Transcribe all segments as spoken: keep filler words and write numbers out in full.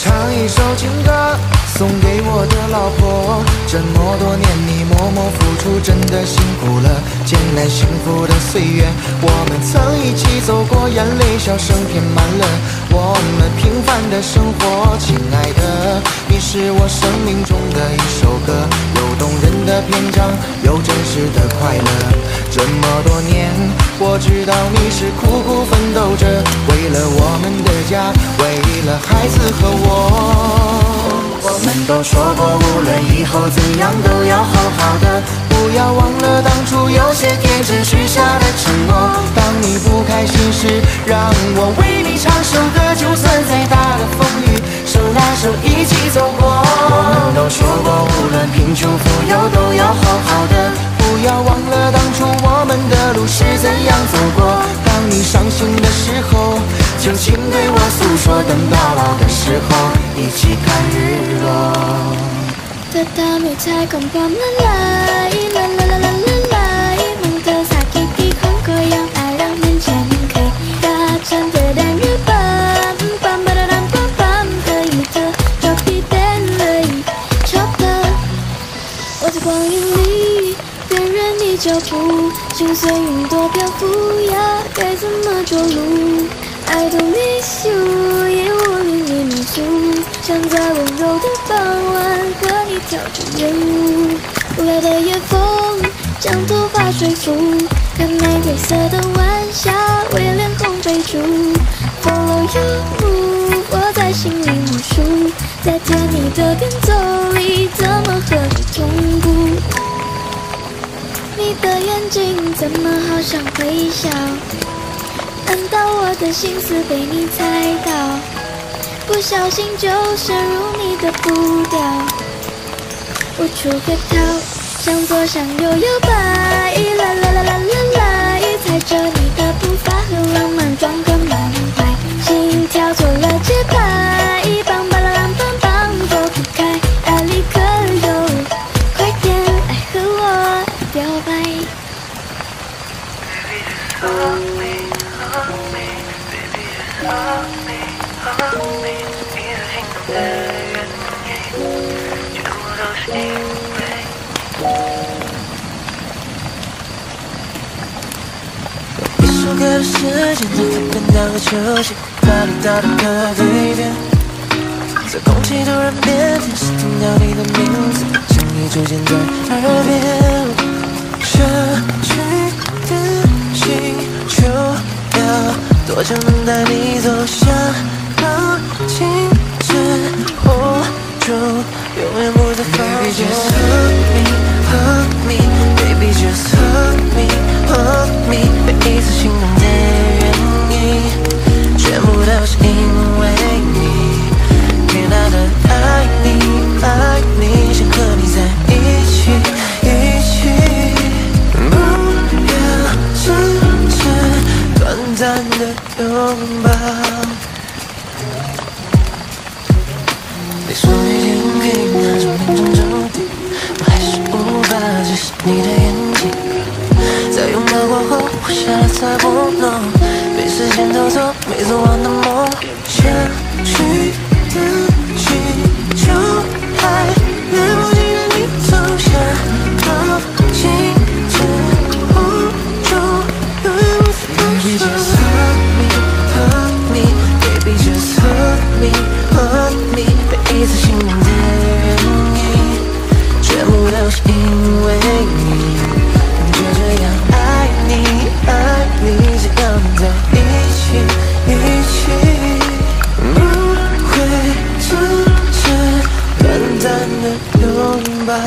唱一首情歌送给我的老婆，这么多年你默默付出，真的辛苦了。艰难幸福的岁月，我们曾一起走过，眼泪笑声填满了我们平凡的生活。亲爱的，你是我生命中的一首歌，有动人的篇章，有真实的快乐。这么多年，我知道你是苦苦奋斗着，为了我们的家，为了孩子和我。我们都说过，无论以后怎样都要好好的，不要忘了当初有些天真许下的承诺。当你不开心时，让我为你唱首歌，就算再大的风雨，手拉手一起走过。我们都说过，无论贫穷富有都要好好的，不要忘了当初我们的路是怎样走过。当你伤心的时候，就请对我诉说，等到老的时候一起看日落。 Tetapi tak kompak melai, la la la la la la, mengkesakiti kongko yang alang mencengkai. Kacang pedang nyeban, pam badadam pam pam, terita copi penlei, chopper。我在光影里辨认你脚步，心碎云朵漂浮呀，该怎么着陆？I don't miss you， 也无力你民宿，想在温柔的傍晚和你跳着艳舞。无聊的夜风将头发吹拂，看玫瑰色的晚霞为脸红追逐。Follow your move， 我在心里默数，在甜蜜的变奏里怎么和你同步？你的眼睛怎么好像微笑？难道我的心思被你猜到？不小心就陷入你的步调。我出个逃，向左向右摇摆，啦啦啦啦啦啦，踩着你的步伐和浪漫装个满怀，心跳错了节拍，梆巴啦啷梆梆躲不开，爱立刻有，快点来和我表白。 一首歌的时间，在看看那个球鞋，巴黎到的咖啡店，在空气突然变甜，是听到你的名字，声音出现在耳边。这句的请求要多久能带你走向靠近之火中，永远不再放纵。Baby just hug me, hug me, baby just hug me, hug me， 每一次心动的原因，全部都是因为你。天大的爱你，爱你，想和你在一起，一起。不要只是短暂的拥抱。你说已经可以那种命中注定，我还是无法直视你的眼睛。在拥抱过后，我下了才不能被时间偷走，没做完的梦。相聚的气球还来不及让你走向靠近之后，就永远无法放手。Hug me, hug me, baby just hug me, hug me， 每一次心动的原因，全部都是因为你。就这样爱你，爱你，只要能在一起，一起，不会只是短暂的拥抱。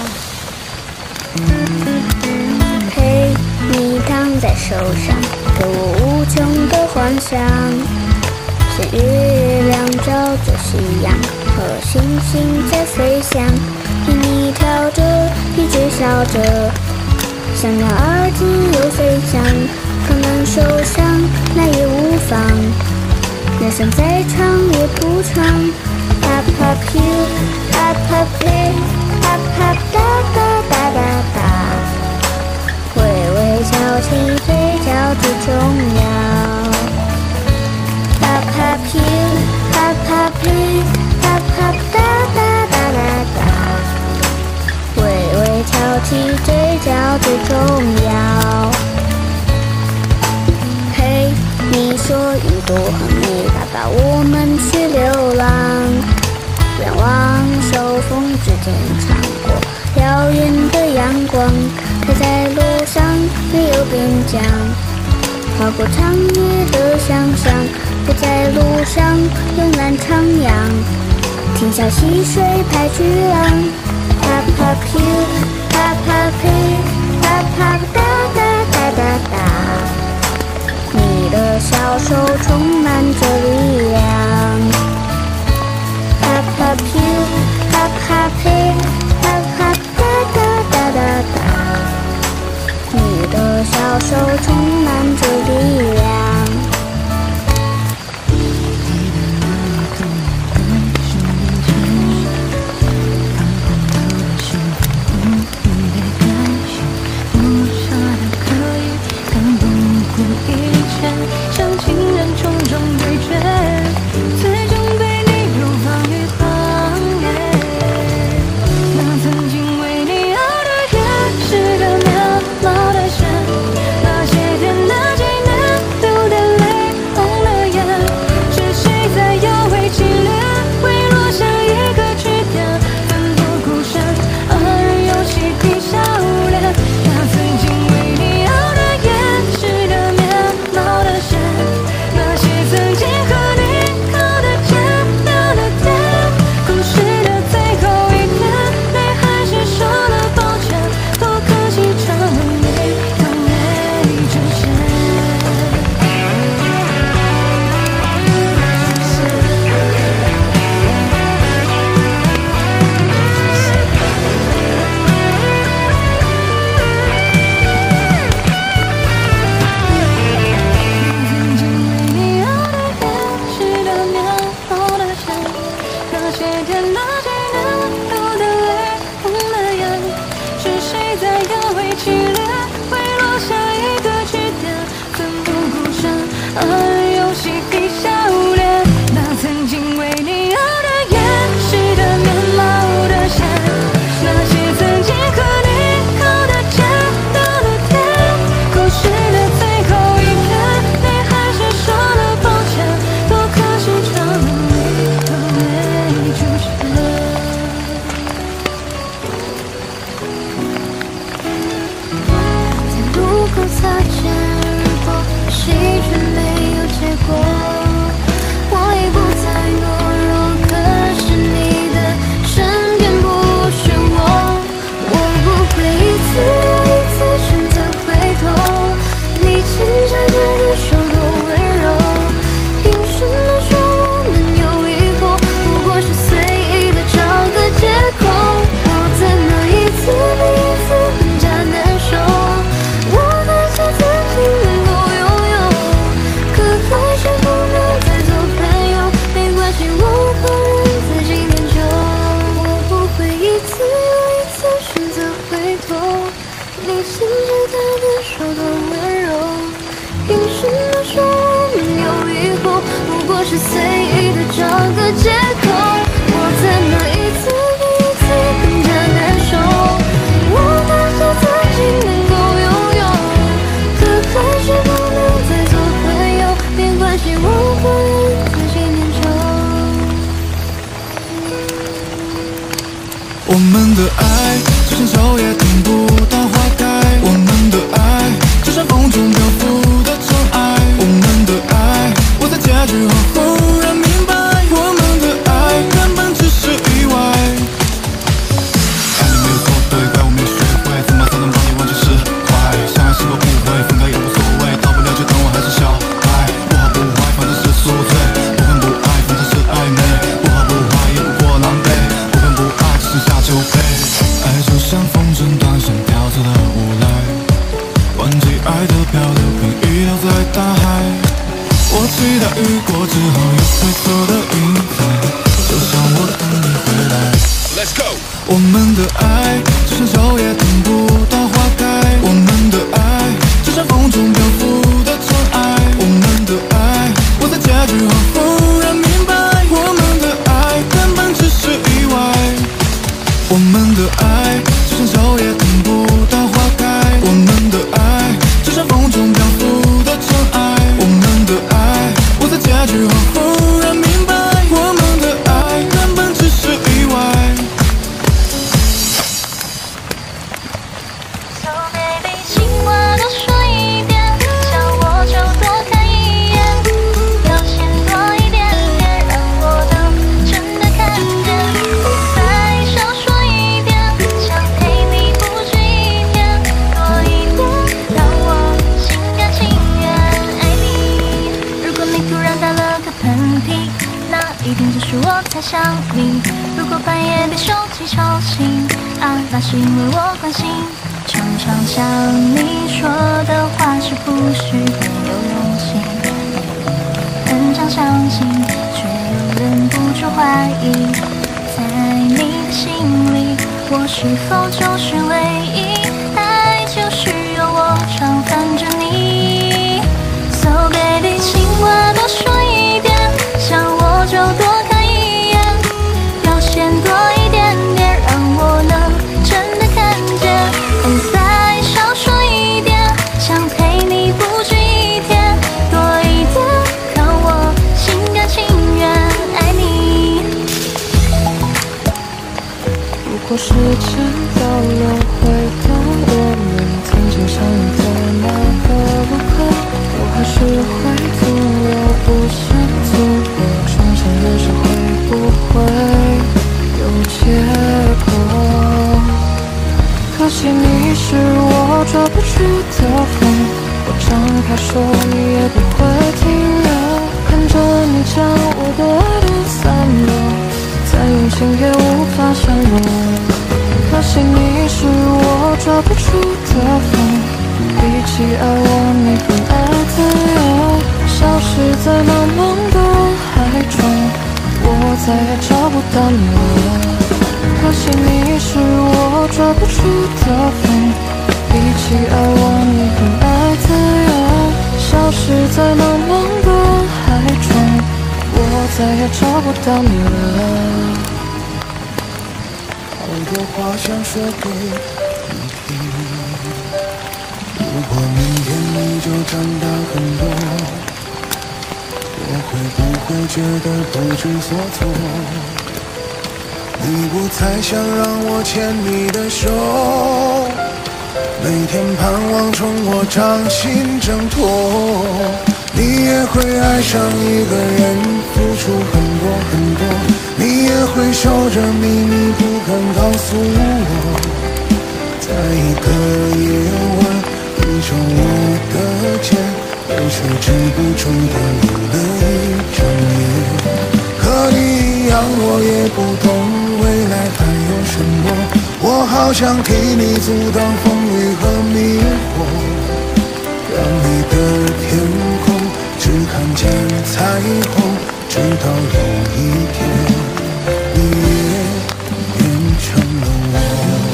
陪你躺在手上，给我无穷的幻想，像月亮照着夕阳，和星星在飞翔。听你跳着，一直笑着，想要耳自由飞翔，可能受伤，那也无妨。人生再长也不长。Pop pop you, pop pop me, pop pop da da da da da， 微微翘起嘴角最重要。Pop pop you, pop pop me。 啪哒哒哒哒哒，微微挑起嘴角最重要。嘿，你说云朵很美，爸爸，我们去流浪。远望手风之间穿过遥远的阳光，开在路上没有边疆，划过长夜的想象，不在路上慵懒徜徉，听小溪水拍巨浪，啪啪噗，啪啪呸，啪啪哒哒哒哒哒，你的小手充满着力量。啪啪噗，啪啪呸，啪啪哒哒哒哒哒，你的小手充满着力量。 像情人重重对决，最终被你流放于荒野。那曾经为你熬的夜，是个渺茫的线。那些天，那几年，流的泪，红了眼，是谁在摇尾乞怜，会落下一个句点，奋不顾身，而又嬉皮笑脸。那曾经为你熬的夜，是个渺茫的线。那些曾经和你靠得肩聊的天，故事的最后一天，你还是说了抱歉，多可惜成了你的没主线。曾经为你熬的夜，是个渺茫的线。那些天，那几年，流的泪，红了眼，是谁在摇尾乞怜，会落下一个句点，奋不顾身，而又嬉皮笑脸。那曾经为你熬的夜，是个面貌的线。那些曾经和你靠得肩聊的天，故事的最后一天，你还是说了抱歉，多可惜成了你的没主线。在路口擦肩而过，喜却没有结果，我已不再懦弱，可是你的身边不是我，我不会一次又一次选择回头，你牵着他的手多温柔，凭什么说我们有以后，不过是随意的找个借口，我怎么一次比一次更加难受，我担心自己能够拥有，可还是不能再做朋友，没关系，我可以自己练就，我不会一次又一次选择回头，你牵着他的手多温柔，凭什么说我们有以后，不过是随意的找个借口，我怎么一次比一次更加难受，我担心自己能够拥有，可还是不能再做朋友，没关系，我可以自己练就。 我们的爱就像秋叶等不到花开，我们的爱就像风中漂浮的尘埃，我们的爱我在结局后忽然明白，我们的爱根本只是意外。爱你没有错对，怪我没学会怎么才能帮你忘记释怀，相爱是个误会，分开也无所谓，到不了就当我还是小孩，不好不坏反正是宿醉，不恨不爱反正是暧昧，不好不坏也不过狼狈，不恨不爱只剩下酒杯，爱就像风筝断线掉色的无赖，忘记爱的漂流瓶遗留在大海，我期待雨过之后有灰色的云彩，就像我等你回来。Let's go。我们的爱就像秋叶等不到花开，我们的爱就像风中漂浮的尘埃，我们的爱我在结局后忽然明白，我们的爱根本只是想你。如果半夜被手机吵醒，啊，那是因为我关心。常常想你说的话是不是很有用心，很常相信，却又忍不住怀疑，在你的心里，我是否就是唯一？爱就是有我常烦着你。So baby， 情话多说一点，想我就多看一眼，表现多一点点，让我能真的看见。哦，再少说一点，想陪你不止一天，多一点，让我心甘情愿爱你。 如果时间倒流，回到我们曾经相遇的那个路口，我还是会徒留无限阻隔，重生的时会不会有结果？可惜你是我抓不住的风，我张开手你也不会停留，看着你将我的爱都散落，再用情也无法相容。可惜你是我抓不住的风，比起爱我你更爱自由，消失在茫茫的人海中，我再也找不到你了。可惜你是我抓不住的风，比起爱我你更爱自由，消失在茫茫的人海中，我再也找不到你了。 好多话想说给你听，如果明天你就长大很多，我会不会觉得不知所措？你不再想让我牵你的手，每天盼望从我掌心挣脱。你也会爱上一个人，付出很多很多，你也会守着秘密不肯告诉我，在一个夜晚你抽我的肩，泪水止不住的流了一整夜。和你一样我也不懂未来还有什么，我好想替你阻挡风雨和迷惑，让你的天空只看见彩虹，直到有一天你也变成了我。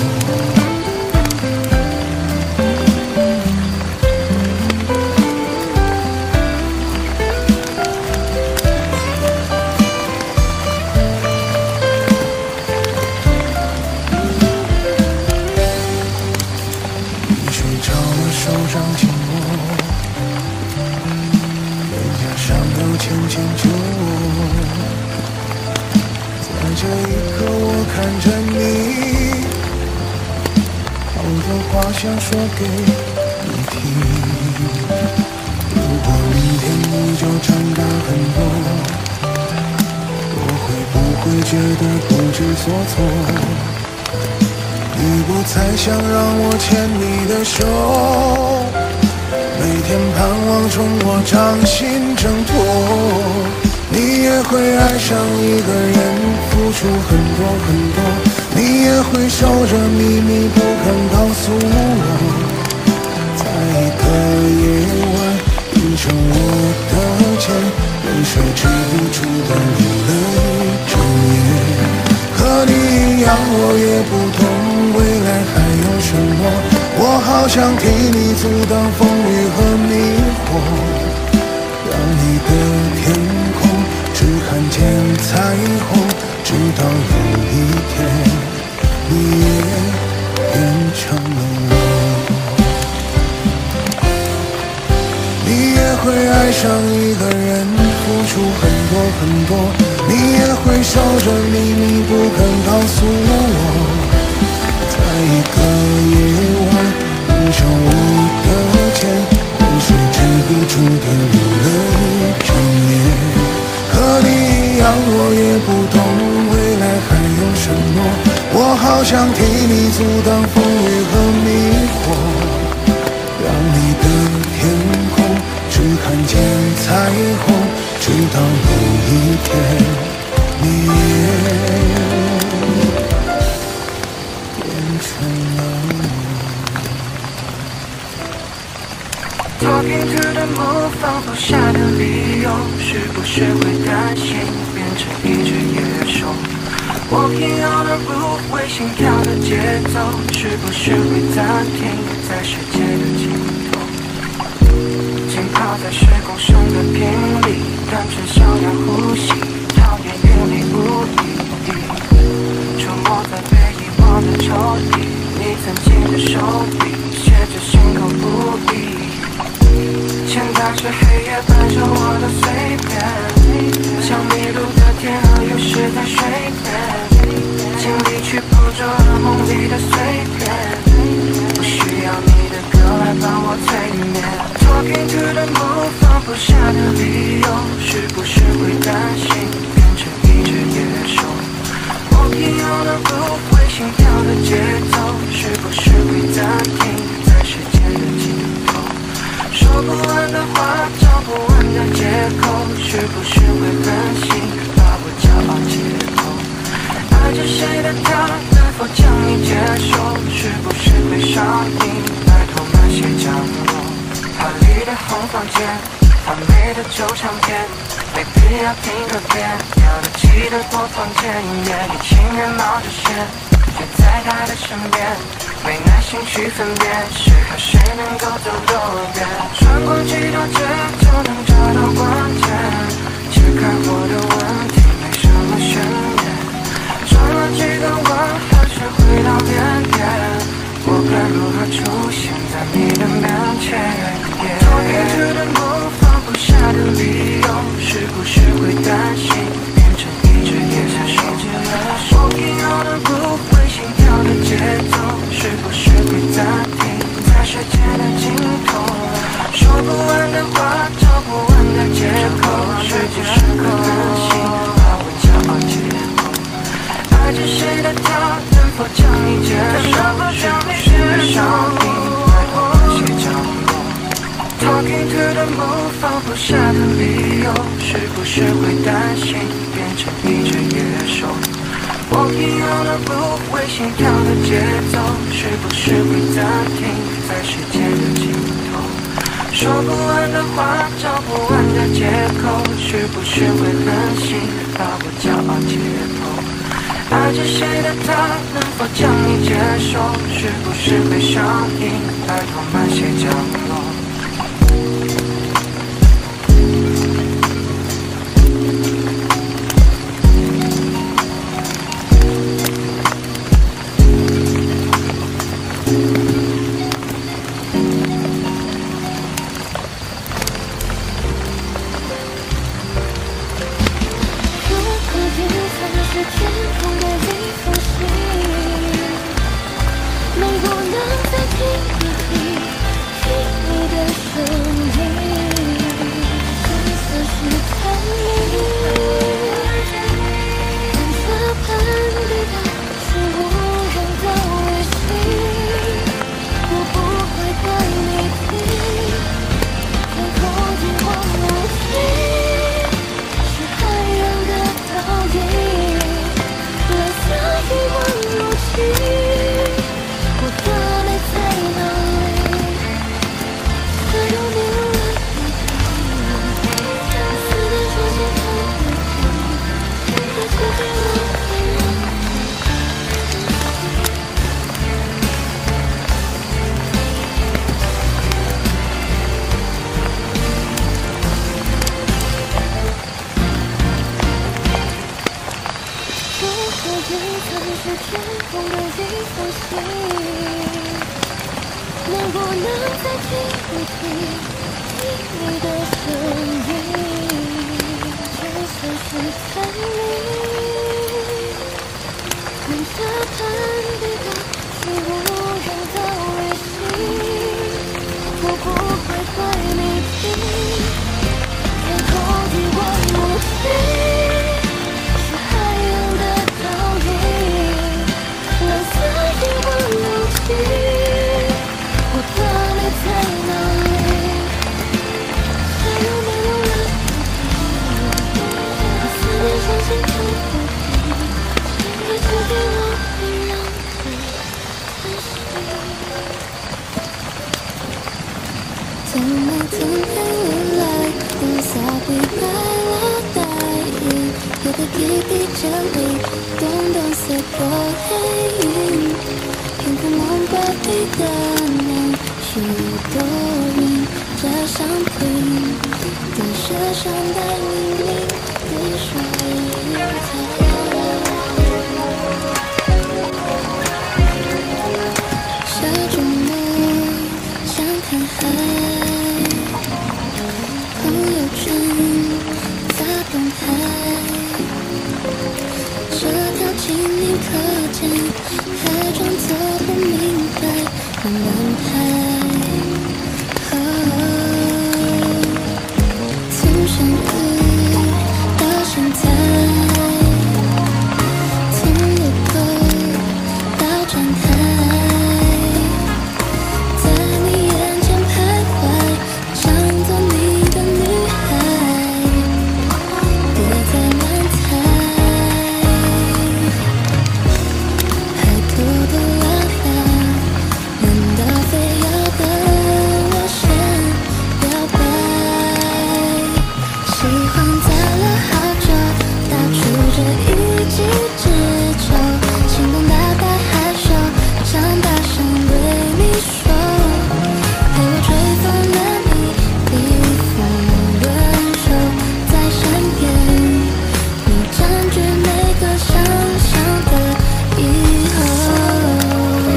你睡着了，手上紧握，脸颊上有浅浅酒窝，在这一刻我看着你，好多话想说给你听。如果明天你就长大很多，我会不会觉得不知所措？你不再想让我牵你的手，每天盼望从我掌心挣脱。你也会爱上一个人，付出很多很多，你也会守着秘密不肯告诉我，在一个夜晚你抽我的肩，泪水止不住的流了一整夜。和你一样我也不懂未来还有什么，我好想替你阻挡风雨和迷惑，让你的天空只看见彩虹，直到有一天你也变成了我。你也会爱上一个人，付出很多很多，你也会守着秘密不肯告诉我，在一个夜晚你抽我的肩，泪水止不住的流了一整夜。和你一样我也不懂未来还有什么，我好想替你阻挡风雨和迷惑，让你的天空只看见彩虹，直到有一天你也是会担心变成一只野兽？我平遥的路，为心跳的节奏，是不是会暂停在世界的尽头？浸泡在时空上的频率，单纯想要呼吸，讨厌云里雾里。出没在被遗忘的抽屉，你曾经的手笔，写着心口不一。潜在着黑夜伴着我的碎片，像迷路的天鹅游失在水边，尽力去捕捉噩梦里的碎片，不需要你的歌来帮我催眠。Talking to the moon， 放不下的理由，是不是会担心变成一只野兽？我平遥的路，为心跳的节奏，是不是会暂停在世界的尽头？说不完的话，找不完的借口，是不是会狠心把我骄傲解剖？爱着谁的他，能否将你接受？是不是会上瘾，拜托慢些降落。华丽的红房间，完美的旧唱片，没必要听个遍，要得记得播放键音乐，你情愿冒着险，却在他的身边，没耐心去分辨，适合谁能够走多远？穿过几条街就能找到关键，解开我的问题没什么悬念，转了几个弯还是回到原点，我该如何出现在你的面前？ Talking to the moon， 放不下的理由，是不是会担心变成一只野兽？我平遥的路，为心跳的节奏，是不是会暂停在世界的尽头？说不完的话，找不完的借口，是不是会担心把我骄傲解剖？爱着谁的他，能否将你接受？是不是会上瘾，拜托慢些降落。 Talking to the moon， 放不下的理由，是不是会担心变成一只野兽？我平遥的路，为心跳的节奏，是不是会暂停在世界的尽头？说不完的话，找不完的借口，是不是会狠心把我骄傲解剖？爱着谁的他，能否将你接受？是不是会上瘾，拜托慢些降落。 相信就不停，这个世界我会让。 朵黑云，天空梦把你的梦许多云，这商品的车上带你淋雨水云彩。下周末想看海，朋友圈发动态，这条情你可见，还装作不明白，慢慢拍。从相遇到现在，从路口到站台，在你眼前徘徊，想做你的女孩，别再乱猜，还偷偷拉拉，难道非要等我先表白？喜欢在了好久，打出这一击之球，心动大大害羞，想大声对你说，陪我吹风的你，逆风轮手在身边，你占据每个想象的以后。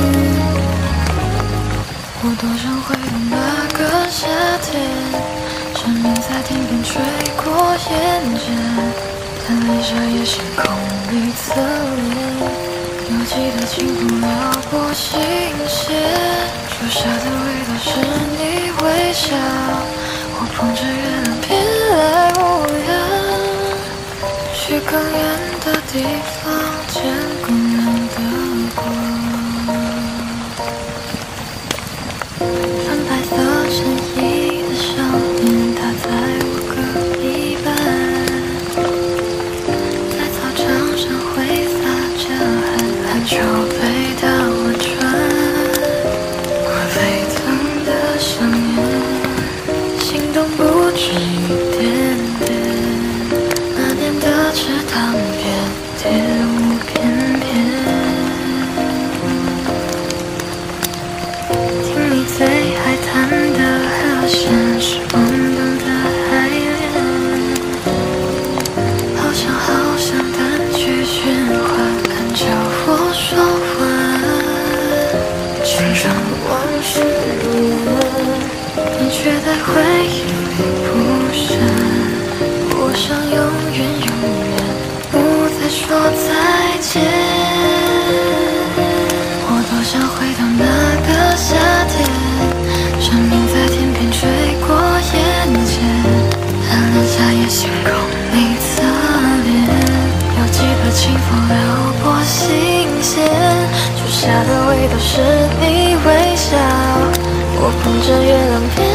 我多想回到那个夏天，蝉鸣在天边吹过眼间，但泪下也星空里侧脸。犹记得轻抚撩拨心弦，树下的味道是你微笑，我捧着月亮偏爱无恙，去更远的地方见更亮的光。穿白色衬衣的少年，他在我隔壁班，在操场上挥洒着汗，篮球被打我穿，我沸腾的想念，心动不止一点点，那年的池塘边铁屋翩翩，听你最爱弹的和弦是懵懂的爱恋，好想好想单曲循环，看着我说晚安，青春往事如烟，你却在回忆里不闪，我想永远永远不再说再见。我多想回到那个夏天，蝉鸣在天边吹过眼前，但留下也星空里侧脸。犹记得清风撩拨心弦，树下的味道是你微笑，我捧着月亮边